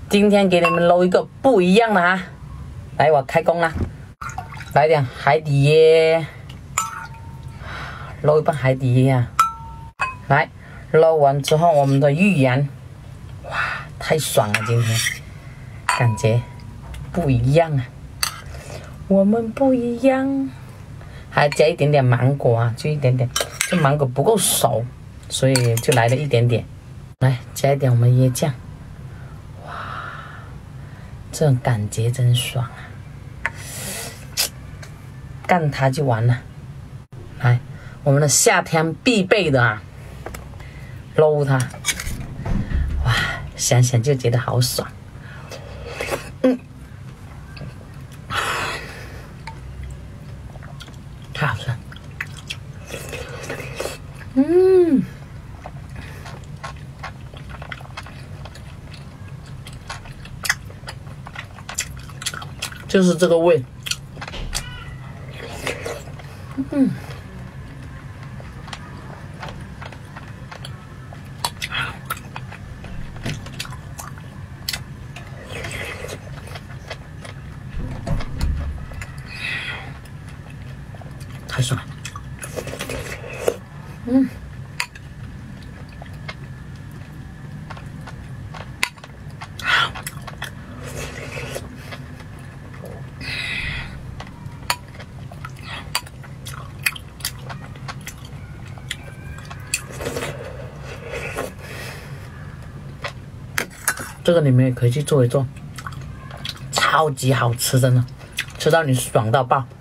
今天给你们搂一个不一样的哈，来，我开工了，来点海底椰，搂一半海底椰啊，来，搂完之后我们的芋圆，哇，太爽了，今天感觉不一样啊，我们不一样，还加一点点芒果啊，就一点点，这芒果不够熟，所以就来了一点点，来加一点我们椰酱。 这种感觉真爽啊！干它就完了。来，我们的夏天必备的啊，搂它，哇，想想就觉得好爽。太好吃了。就是这个味，太爽了，这个你们也可以去做一做，超级好吃，真的，吃到你爽到爆。